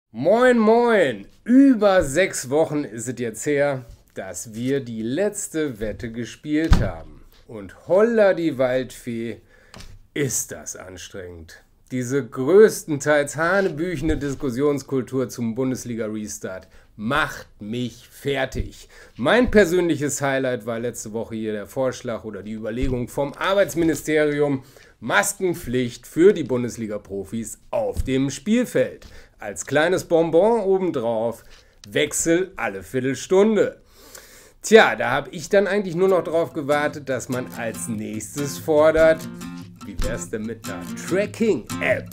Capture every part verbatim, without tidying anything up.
Moin, moin! Über sechs Wochen ist es jetzt her, dass wir die letzte Wette gespielt haben. Und holla die Waldfee, ist das anstrengend. Diese größtenteils hanebüchene Diskussionskultur zum Bundesliga-Restart macht mich fertig. Mein persönliches Highlight war letzte Woche hier der Vorschlag oder die Überlegung vom Arbeitsministerium, Maskenpflicht für die Bundesliga-Profis auf dem Spielfeld. Als kleines Bonbon obendrauf, Wechsel alle Viertelstunde. Tja, da habe ich dann eigentlich nur noch darauf gewartet, dass man als nächstes fordert, wie wär's denn mit einer Tracking-App?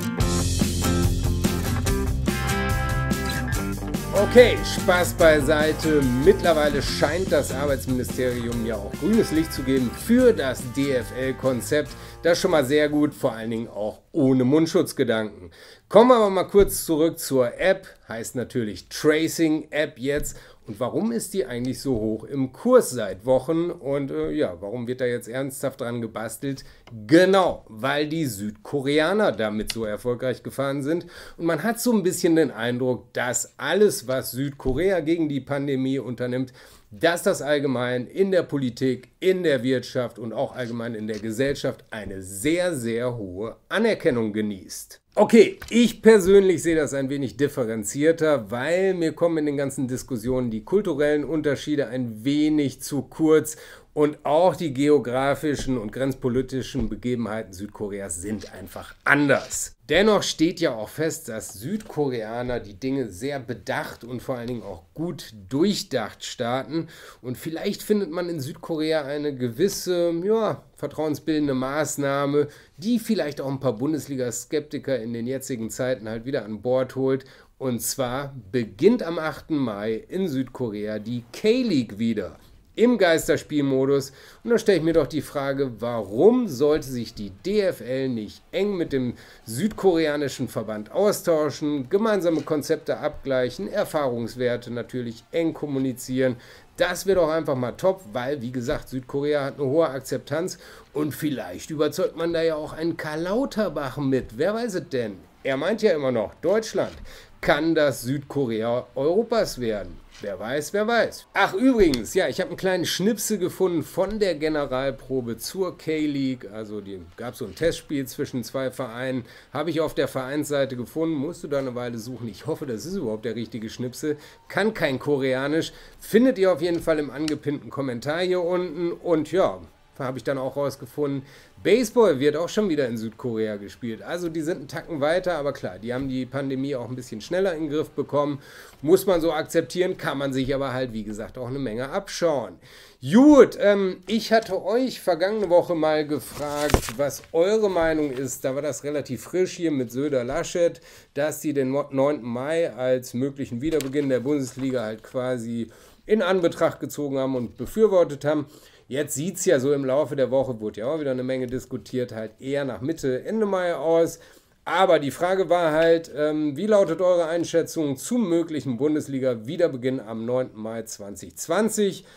Okay, Spaß beiseite. Mittlerweile scheint das Arbeitsministerium ja auch grünes Licht zu geben für das D F L-Konzept. Das ist schon mal sehr gut, vor allen Dingen auch ohne Mundschutzgedanken. Kommen wir aber mal kurz zurück zur App. Heißt natürlich Tracing-App jetzt. Und warum ist die eigentlich so hoch im Kurs seit Wochen? Und äh, ja, warum wird da jetzt ernsthaft dran gebastelt? Genau, weil die Südkoreaner damit so erfolgreich gefahren sind. Und man hat so ein bisschen den Eindruck, dass alles, was Südkorea gegen die Pandemie unternimmt, dass das allgemein in der Politik, in der Wirtschaft und auch allgemein in der Gesellschaft eine sehr, sehr hohe Anerkennung genießt. Okay, ich persönlich sehe das ein wenig differenzierter, weil mir kommen in den ganzen Diskussionen die kulturellen Unterschiede ein wenig zu kurz und auch die geografischen und grenzpolitischen Begebenheiten Südkoreas sind einfach anders. Dennoch steht ja auch fest, dass Südkoreaner die Dinge sehr bedacht und vor allen Dingen auch gut durchdacht starten. Und vielleicht findet man in Südkorea eine gewisse, ja, vertrauensbildende Maßnahme, die vielleicht auch ein paar Bundesliga-Skeptiker in den jetzigen Zeiten halt wieder an Bord holt. Und zwar beginnt am achten Mai in Südkorea die K-League wieder im Geisterspielmodus. Und da stelle ich mir doch die Frage, warum sollte sich die D F L nicht eng mit dem südkoreanischen Verband austauschen, gemeinsame Konzepte abgleichen, Erfahrungswerte natürlich eng kommunizieren. Das wäre doch einfach mal top, weil, wie gesagt, Südkorea hat eine hohe Akzeptanz und vielleicht überzeugt man da ja auch einen Karl Lauterbach mit. Wer weiß es denn? Er meint ja immer noch, Deutschland kann das Südkorea Europas werden. Wer weiß, wer weiß. Ach übrigens, ja, ich habe einen kleinen Schnipsel gefunden von der Generalprobe zur K-League. Also die gab so ein Testspiel zwischen zwei Vereinen. Habe ich auf der Vereinsseite gefunden, musste da eine Weile suchen. Ich hoffe, das ist überhaupt der richtige Schnipsel. Kann kein Koreanisch. Findet ihr auf jeden Fall im angepinnten Kommentar hier unten. Und ja, habe ich dann auch rausgefunden, Baseball wird auch schon wieder in Südkorea gespielt. Also die sind einen Tacken weiter, aber klar, die haben die Pandemie auch ein bisschen schneller in den Griff bekommen. Muss man so akzeptieren, kann man sich aber halt, wie gesagt, auch eine Menge abschauen. Gut, ähm, ich hatte euch vergangene Woche mal gefragt, was eure Meinung ist. Da war das relativ frisch hier mit Söder-Laschet, dass sie den neunten Mai als möglichen Wiederbeginn der Bundesliga halt quasi in Anbetracht gezogen haben und befürwortet haben. Jetzt sieht es ja so im Laufe der Woche, wurde ja auch wieder eine Menge diskutiert, halt eher nach Mitte, Ende Mai aus. Aber die Frage war halt, ähm, wie lautet eure Einschätzung zum möglichen Bundesliga-Wiederbeginn am neunten Mai zweitausendzwanzig?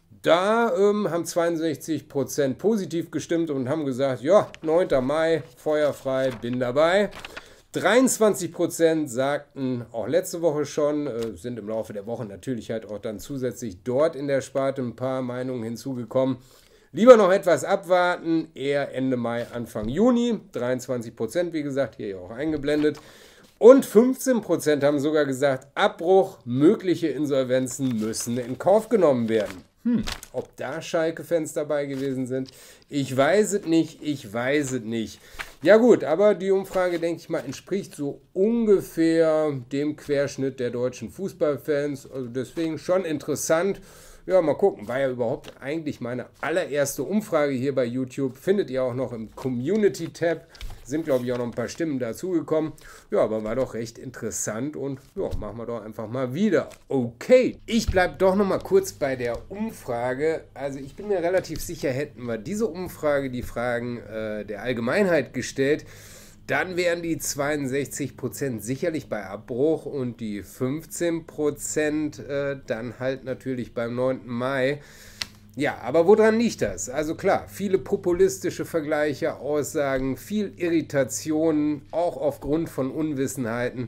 Da ähm, haben zweiundsechzig Prozent positiv gestimmt und haben gesagt, ja, neunten Mai, feuerfrei, bin dabei. dreiundzwanzig Prozent sagten auch letzte Woche schon, äh, sind im Laufe der Woche natürlich halt auch dann zusätzlich dort in der Sparte ein paar Meinungen hinzugekommen. Lieber noch etwas abwarten, eher Ende Mai, Anfang Juni. dreiundzwanzig Prozent, wie gesagt, hier auch eingeblendet. Und fünfzehn Prozent haben sogar gesagt, Abbruch, mögliche Insolvenzen müssen in Kauf genommen werden. Hm, ob da Schalke-Fans dabei gewesen sind, ich weiß es nicht, ich weiß es nicht. Ja gut, aber die Umfrage, denke ich mal, entspricht so ungefähr dem Querschnitt der deutschen Fußballfans. Also deswegen schon interessant. Ja, mal gucken, war ja überhaupt eigentlich meine allererste Umfrage hier bei YouTube. Findet ihr auch noch im Community-Tab. Sind, glaube ich, auch noch ein paar Stimmen dazugekommen. Ja, aber war doch recht interessant und ja, machen wir doch einfach mal wieder. Okay, ich bleibe doch noch mal kurz bei der Umfrage. Also ich bin mir relativ sicher, hätten wir diese Umfrage, die Fragen äh, der Allgemeinheit gestellt, dann wären die zweiundsechzig Prozent sicherlich bei Abbruch und die fünfzehn Prozent äh, dann halt natürlich beim neunten Mai. Ja, aber woran liegt das? Also klar, viele populistische Vergleiche, Aussagen, viel Irritation, auch aufgrund von Unwissenheiten.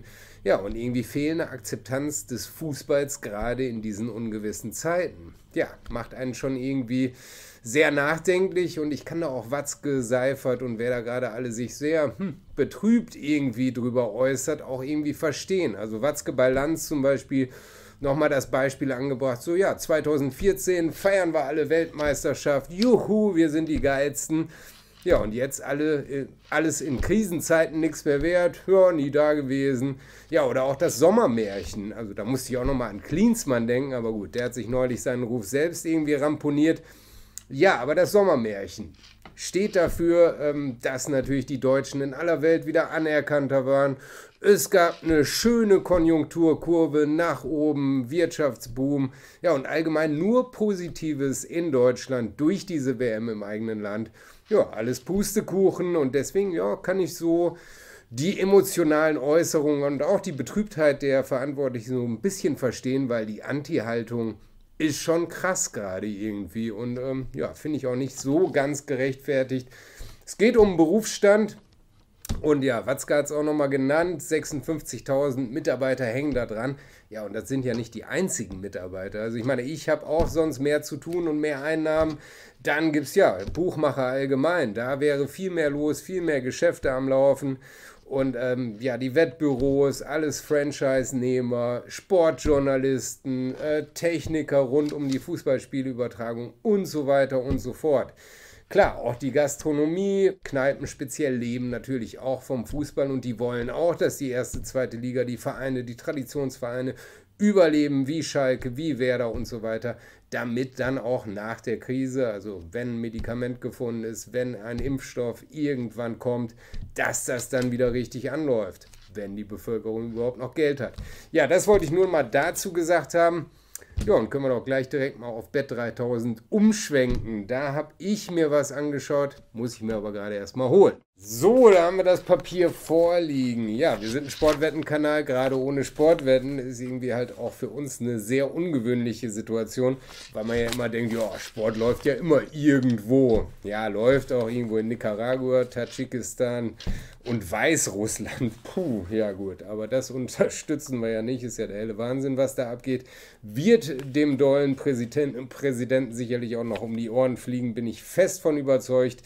Ja, und irgendwie fehlende Akzeptanz des Fußballs gerade in diesen ungewissen Zeiten. Ja, macht einen schon irgendwie sehr nachdenklich und ich kann da auch Watzke, Seifert und wer da gerade alle sich sehr hm, betrübt irgendwie drüber äußert, auch irgendwie verstehen. Also Watzke bei Lanz zum Beispiel nochmal das Beispiel angebracht, so ja, zwanzig vierzehn feiern wir alle Weltmeisterschaft, juhu, wir sind die Geilsten. Ja, und jetzt alle, alles in Krisenzeiten nichts mehr wert, ja, nie da gewesen. Ja, oder auch das Sommermärchen, also da musste ich auch nochmal an Klinsmann denken, aber gut, der hat sich neulich seinen Ruf selbst irgendwie ramponiert. Ja, aber das Sommermärchen steht dafür, ähm, dass natürlich die Deutschen in aller Welt wieder anerkannter waren. Es gab eine schöne Konjunkturkurve nach oben, Wirtschaftsboom, ja und allgemein nur Positives in Deutschland durch diese W M im eigenen Land. Ja, alles Pustekuchen und deswegen ja, kann ich so die emotionalen Äußerungen und auch die Betrübtheit der Verantwortlichen so ein bisschen verstehen, weil die Anti-Haltung ist schon krass gerade irgendwie und ähm, ja, finde ich auch nicht so ganz gerechtfertigt. Es geht um Berufsstand und ja, Watzke hat es auch nochmal genannt, sechsundfünfzigtausend Mitarbeiter hängen da dran. Ja, und das sind ja nicht die einzigen Mitarbeiter. Also ich meine, ich habe auch sonst mehr zu tun und mehr Einnahmen. Dann gibt es ja Buchmacher allgemein, da wäre viel mehr los, viel mehr Geschäfte am Laufen. Und ähm, ja, die Wettbüros, alles Franchise-Nehmer, Sportjournalisten, äh, Techniker rund um die Fußballspielübertragung und so weiter und so fort. Klar, auch die Gastronomie, Kneipen speziell leben natürlich auch vom Fußball und die wollen auch, dass die erste, zweite Liga, die Vereine, die Traditionsvereine überleben, wie Schalke, wie Werder und so weiter, damit dann auch nach der Krise, also wenn ein Medikament gefunden ist, wenn ein Impfstoff irgendwann kommt, dass das dann wieder richtig anläuft, wenn die Bevölkerung überhaupt noch Geld hat. Ja, das wollte ich nur mal dazu gesagt haben. Ja, und können wir doch gleich direkt mal auf Bet dreitausend umschwenken. Da habe ich mir was angeschaut, muss ich mir aber gerade erstmal holen. So, da haben wir das Papier vorliegen. Ja, wir sind ein Sportwettenkanal, gerade ohne Sportwetten ist irgendwie halt auch für uns eine sehr ungewöhnliche Situation, weil man ja immer denkt, ja, Sport läuft ja immer irgendwo. Ja, läuft auch irgendwo in Nicaragua, Tadschikistan und Weißrussland. Puh, ja gut, aber das unterstützen wir ja nicht, ist ja der helle Wahnsinn, was da abgeht. Wird dem dollen Präsidenten, Präsidenten sicherlich auch noch um die Ohren fliegen, bin ich fest von überzeugt.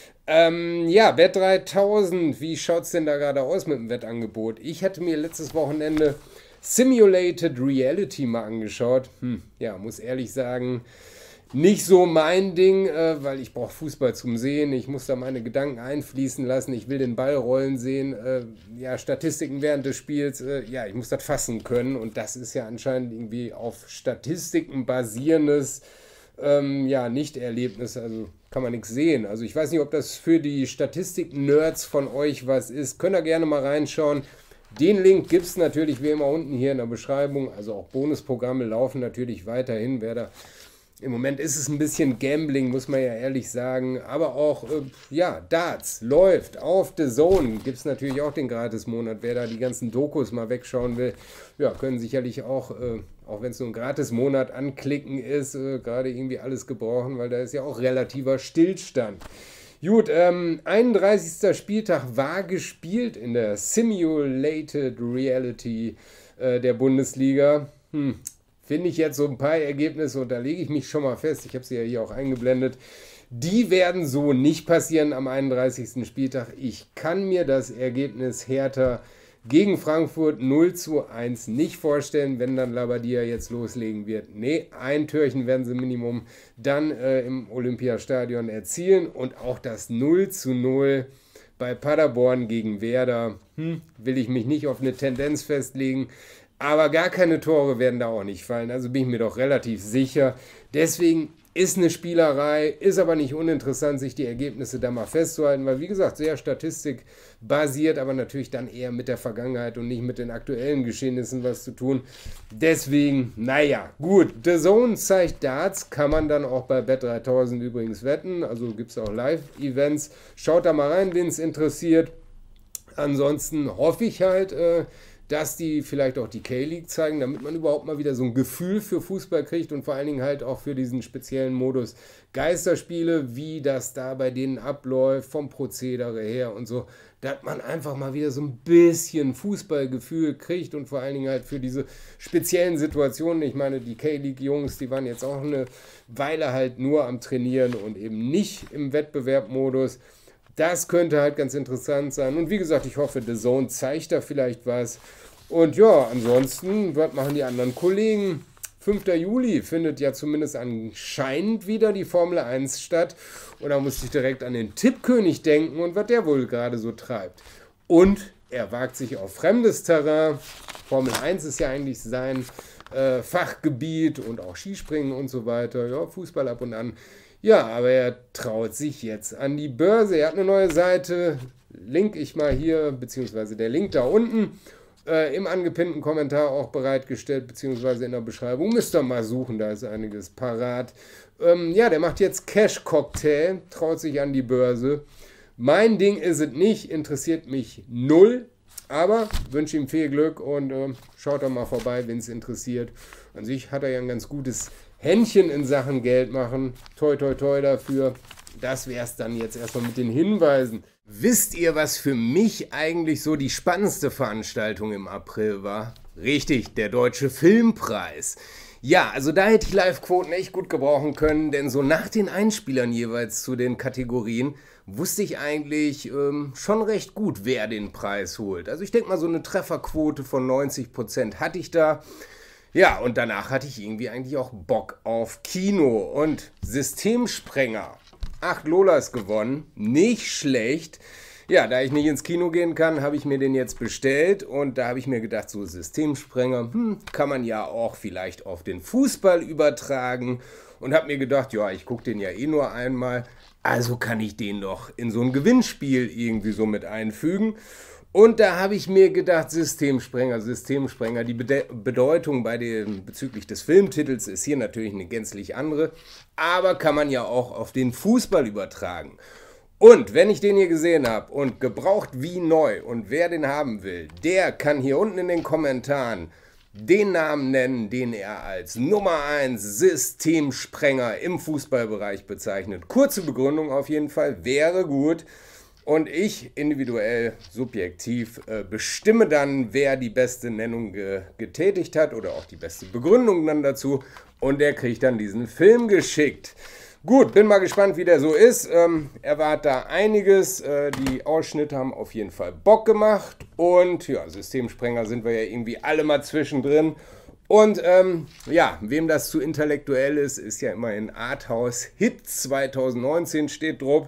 Ähm, ja, Bet dreitausend, wie schaut es denn da gerade aus mit dem Wettangebot? Ich hatte mir letztes Wochenende Simulated Reality mal angeschaut. Hm, ja, muss ehrlich sagen, nicht so mein Ding, äh, weil ich brauche Fußball zum Sehen. Ich muss da meine Gedanken einfließen lassen. Ich will den Ball rollen sehen. Äh, ja, Statistiken während des Spiels. Äh, ja, ich muss das fassen können. Und das ist ja anscheinend irgendwie auf Statistiken basierendes ähm, ja, Nicht-Erlebnis. Also kann man nichts sehen. Also ich weiß nicht, ob das für die Statistik-Nerds von euch was ist. Könnt ihr gerne mal reinschauen. Den Link gibt es natürlich wie immer unten hier in der Beschreibung. Also auch Bonusprogramme laufen natürlich weiterhin. Wer da Im Moment ist es ein bisschen Gambling, muss man ja ehrlich sagen. Aber auch, äh, ja, Darts läuft auf The Zone. Gibt es natürlich auch den Gratis-Monat. Wer da die ganzen Dokus mal wegschauen will, ja, können sicherlich auch, äh, auch wenn es nur ein Gratis-Monat anklicken ist, äh, gerade irgendwie alles gebrauchen, weil da ist ja auch relativer Stillstand. Gut, ähm, einunddreißigster Spieltag war gespielt in der Simulated Reality äh, der Bundesliga. Hm. Finde ich jetzt so ein paar Ergebnisse und da lege ich mich schon mal fest, ich habe sie ja hier auch eingeblendet, die werden so nicht passieren am einunddreißigsten Spieltag. Ich kann mir das Ergebnis Hertha gegen Frankfurt null zu eins nicht vorstellen, wenn dann Labadia jetzt loslegen wird. Nee, ein Türchen werden sie Minimum dann äh, im Olympiastadion erzielen und auch das null zu null bei Paderborn gegen Werder, hm, will ich mich nicht auf eine Tendenz festlegen. Aber gar keine Tore werden da auch nicht fallen, also bin ich mir doch relativ sicher. Deswegen ist eine Spielerei, ist aber nicht uninteressant, sich die Ergebnisse da mal festzuhalten, weil wie gesagt, sehr statistikbasiert, aber natürlich dann eher mit der Vergangenheit und nicht mit den aktuellen Geschehnissen was zu tun. Deswegen, naja, gut, The Zone zeigt Darts, kann man dann auch bei Bet dreitausend übrigens wetten, also gibt es auch Live-Events. Schaut da mal rein, wen es interessiert. Ansonsten hoffe ich halt, äh, dass die vielleicht auch die K-League zeigen, damit man überhaupt mal wieder so ein Gefühl für Fußball kriegt und vor allen Dingen halt auch für diesen speziellen Modus Geisterspiele, wie das da bei denen abläuft, vom Prozedere her und so. dass man einfach mal wieder so ein bisschen Fußballgefühl kriegt und vor allen Dingen halt für diese speziellen Situationen. Ich meine, die K-League-Jungs, die waren jetzt auch eine Weile halt nur am Trainieren und eben nicht im Wettbewerbmodus. Das könnte halt ganz interessant sein. Und wie gesagt, ich hoffe, The Zone zeigt da vielleicht was. Und ja, ansonsten, was machen die anderen Kollegen? fünfter Juli findet ja zumindest anscheinend wieder die Formel eins statt. Und da musste ich direkt an den Tippkönig denken und was der wohl gerade so treibt. Und er wagt sich auf fremdes Terrain. Formel eins ist ja eigentlich sein äh, Fachgebiet und auch Skispringen und so weiter. Ja, Fußball ab und an. Ja, aber er traut sich jetzt an die Börse. Er hat eine neue Seite. Link ich mal hier, beziehungsweise der Link da unten. Äh, im angepinnten Kommentar auch bereitgestellt, beziehungsweise in der Beschreibung. Müsst ihr mal suchen, da ist einiges parat. Ähm, ja, der macht jetzt Cash-Cocktail, traut sich an die Börse. Mein Ding ist es nicht, interessiert mich null, aber wünsche ihm viel Glück und äh, schaut doch mal vorbei, wenn es interessiert. An sich hat er ja ein ganz gutes Händchen in Sachen Geld machen. Toi, toi, toi dafür. Das wäre es dann jetzt erstmal mit den Hinweisen. Wisst ihr, was für mich eigentlich so die spannendste Veranstaltung im April war? Richtig, der Deutsche Filmpreis. Ja, also da hätte ich Live-Quoten echt gut gebrauchen können, denn so nach den Einspielern jeweils zu den Kategorien wusste ich eigentlich ähm, schon recht gut, wer den Preis holt. Also ich denke mal, so eine Trefferquote von neunzig Prozent hatte ich da. Ja, und danach hatte ich irgendwie eigentlich auch Bock auf Kino und Systemsprenger. Acht Lolas gewonnen, nicht schlecht. Ja, da ich nicht ins Kino gehen kann, habe ich mir den jetzt bestellt und da habe ich mir gedacht, so Systemsprenger, hm, kann man ja auch vielleicht auf den Fußball übertragen und habe mir gedacht, ja, ich gucke den ja eh nur einmal, also kann ich den doch in so ein Gewinnspiel irgendwie so mit einfügen. Und da habe ich mir gedacht, Systemsprenger, Systemsprenger, die Bede- Bedeutung bei dem, bezüglich des Filmtitels ist hier natürlich eine gänzlich andere, aber kann man ja auch auf den Fußball übertragen. Und wenn ich den hier gesehen habe und gebraucht wie neu und wer den haben will, der kann hier unten in den Kommentaren den Namen nennen, den er als Nummer eins Systemsprenger im Fußballbereich bezeichnet. Kurze Begründung auf jeden Fall, wäre gut. Und ich individuell, subjektiv, äh, bestimme dann, wer die beste Nennung ge getätigt hat oder auch die beste Begründung dann dazu. Und der kriegt dann diesen Film geschickt. Gut, bin mal gespannt, wie der so ist. Ähm, erwarte da einiges. Äh, die Ausschnitte haben auf jeden Fall Bock gemacht. Und ja, Systemsprenger sind wir ja irgendwie alle mal zwischendrin. Und ähm, ja, wem das zu intellektuell ist, ist ja immerhin Arthouse Hit zwanzig neunzehn steht drauf.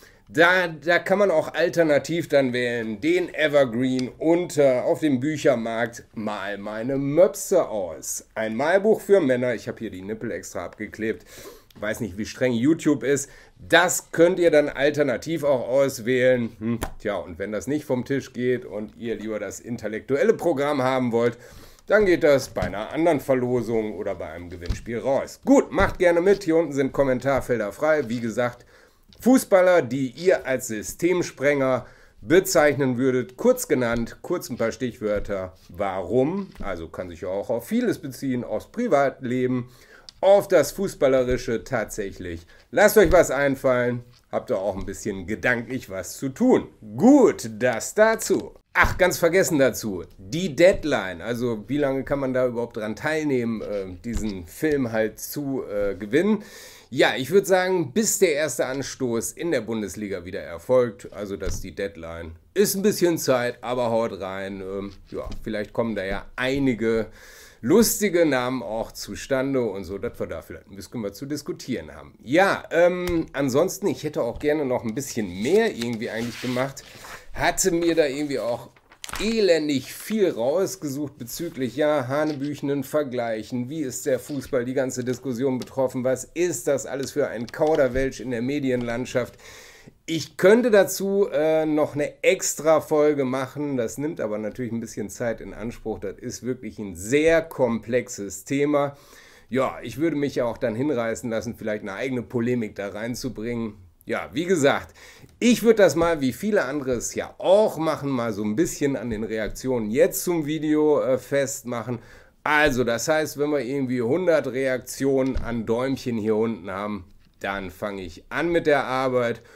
Da, da kann man auch alternativ dann wählen, den Evergreen und äh, auf dem Büchermarkt Mal meine Möpse aus. Ein Malbuch für Männer, ich habe hier die Nippel extra abgeklebt, weiß nicht, wie streng YouTube ist. Das könnt ihr dann alternativ auch auswählen. Hm, tja, und wenn das nicht vom Tisch geht und ihr lieber das intellektuelle Programm haben wollt, dann geht das bei einer anderen Verlosung oder bei einem Gewinnspiel raus. Gut, macht gerne mit, hier unten sind Kommentarfelder frei, wie gesagt. Fußballer, die ihr als Systemsprenger bezeichnen würdet, kurz genannt, kurz ein paar Stichwörter. Warum? Also kann sich ja auch auf vieles beziehen, aufs Privatleben, auf das Fußballerische tatsächlich. Lasst euch was einfallen, habt ihr auch ein bisschen gedanklich was zu tun. Gut, das dazu. Ach, ganz vergessen dazu, die Deadline, also wie lange kann man da überhaupt dran teilnehmen, äh, diesen Film halt zu äh, gewinnen. Ja, ich würde sagen, bis der erste Anstoß in der Bundesliga wieder erfolgt, also das ist die Deadline. Ist ein bisschen Zeit, aber haut rein. Ähm, ja, vielleicht kommen da ja einige lustige Namen auch zustande und so, dass wir da vielleicht ein bisschen was zu diskutieren haben. Ja, ähm, ansonsten, ich hätte auch gerne noch ein bisschen mehr irgendwie eigentlich gemacht. Hatte mir da irgendwie auch elendig viel rausgesucht bezüglich, ja, hanebüchenen Vergleichen, wie ist der Fußball, die ganze Diskussion betroffen, was ist das alles für ein Kauderwelsch in der Medienlandschaft. Ich könnte dazu äh, noch eine extra Folge machen, das nimmt aber natürlich ein bisschen Zeit in Anspruch, das ist wirklich ein sehr komplexes Thema. Ja, ich würde mich ja auch dann hinreißen lassen, vielleicht eine eigene Polemik da reinzubringen. Ja, wie gesagt, ich würde das mal, wie viele andere es ja auch machen, mal so ein bisschen an den Reaktionen jetzt zum Video äh, festmachen. Also, das heißt, wenn wir irgendwie hundert Reaktionen an Däumchen hier unten haben, dann fange ich an mit der Arbeit.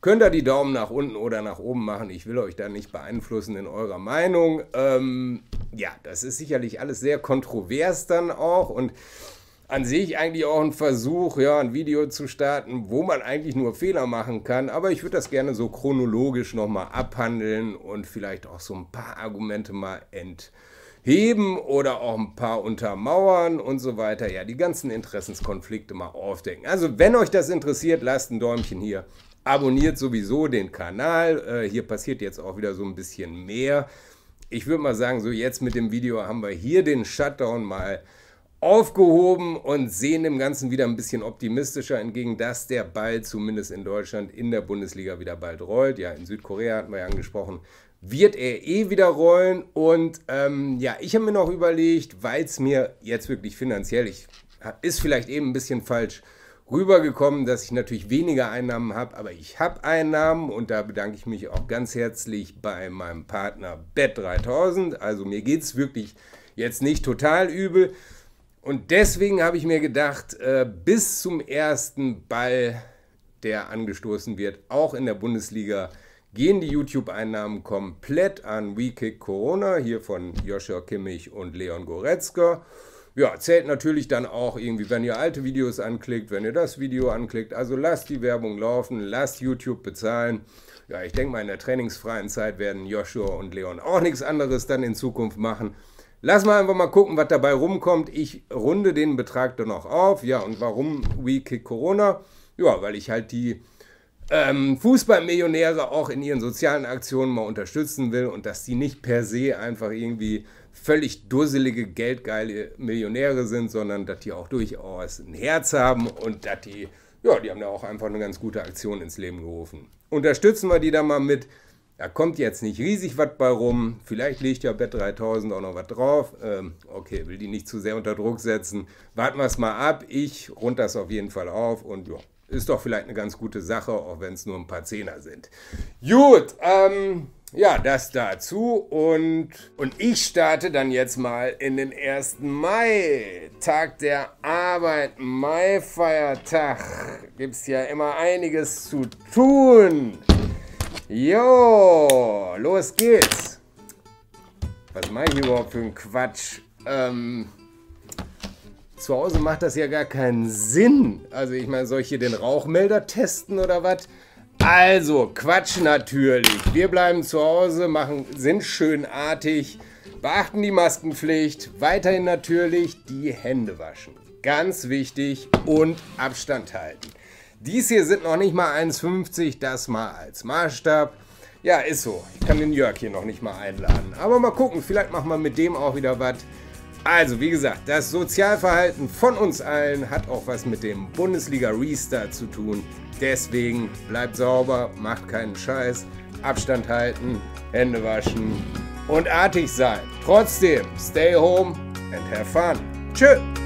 könnt ihr die Daumen nach unten oder nach oben machen. Ich will euch da nicht beeinflussen in eurer Meinung. Ähm, ja, das ist sicherlich alles sehr kontrovers dann auch und an sich eigentlich auch ein Versuch, ja, ein Video zu starten, wo man eigentlich nur Fehler machen kann. Aber ich würde das gerne so chronologisch nochmal abhandeln und vielleicht auch so ein paar Argumente mal entheben oder auch ein paar untermauern und so weiter. Ja, die ganzen Interessenskonflikte mal aufdecken. Also wenn euch das interessiert, lasst ein Däumchen hier. Abonniert sowieso den Kanal. Äh, hier passiert jetzt auch wieder so ein bisschen mehr. Ich würde mal sagen, so jetzt mit dem Video haben wir hier den Shutdown mal aufgehoben und sehen dem Ganzen wieder ein bisschen optimistischer entgegen, dass der Ball zumindest in Deutschland in der Bundesliga wieder bald rollt. Ja, in Südkorea hatten wir ja angesprochen, wird er eh wieder rollen. Und ähm, ja, ich habe mir noch überlegt, weil es mir jetzt wirklich finanziell, ich, ist vielleicht eben ein bisschen falsch rübergekommen, dass ich natürlich weniger Einnahmen habe, aber ich habe Einnahmen und da bedanke ich mich auch ganz herzlich bei meinem Partner Bet dreitausend. Also mir geht es wirklich jetzt nicht total übel. Und deswegen habe ich mir gedacht, äh, bis zum ersten Ball, der angestoßen wird, auch in der Bundesliga, gehen die YouTube-Einnahmen komplett an WeKick Corona, hier von Joshua Kimmich und Leon Goretzka. Ja, zählt natürlich dann auch irgendwie, wenn ihr alte Videos anklickt, wenn ihr das Video anklickt. Also lasst die Werbung laufen, lasst YouTube bezahlen. Ja, ich denke mal, in der trainingsfreien Zeit werden Joshua und Leon auch nichts anderes dann in Zukunft machen. Lass mal einfach mal gucken, was dabei rumkommt. Ich runde den Betrag dann noch auf. Ja, und warum WeKick Corona? Ja, weil ich halt die ähm, Fußballmillionäre auch in ihren sozialen Aktionen mal unterstützen will und dass die nicht per se einfach irgendwie völlig dusselige, geldgeile Millionäre sind, sondern dass die auch durchaus ein Herz haben und dass die, ja, die haben ja auch einfach eine ganz gute Aktion ins Leben gerufen. Unterstützen wir die da mal mit. Da kommt jetzt nicht riesig was bei rum. Vielleicht legt ja Bet dreitausend auch noch was drauf. Ähm, okay, will die nicht zu sehr unter Druck setzen. Warten wir es mal ab. Ich rund das auf jeden Fall auf. Und ja, ist doch vielleicht eine ganz gute Sache, auch wenn es nur ein paar Zehner sind. Gut, ähm, ja, das dazu. Und, und ich starte dann jetzt mal in den ersten Mai. Tag der Arbeit, Mai-Feiertag. Gibt es ja immer einiges zu tun. Jo, los geht's. Was mache ich überhaupt für einen Quatsch? Ähm, zu Hause macht das ja gar keinen Sinn. Also ich meine, soll ich hier den Rauchmelder testen oder was? Also, Quatsch natürlich. Wir bleiben zu Hause, machen, sind schön artig, beachten die Maskenpflicht. Weiterhin natürlich die Hände waschen. Ganz wichtig und Abstand halten. Dies hier sind noch nicht mal eins fünfzig, das mal als Maßstab. Ja, ist so. Ich kann den Jörg hier noch nicht mal einladen. Aber mal gucken, vielleicht machen wir mit dem auch wieder was. Also, wie gesagt, das Sozialverhalten von uns allen hat auch was mit dem Bundesliga-Restart zu tun. Deswegen bleibt sauber, macht keinen Scheiß, Abstand halten, Hände waschen und artig sein. Trotzdem, stay home and have fun. Tschö!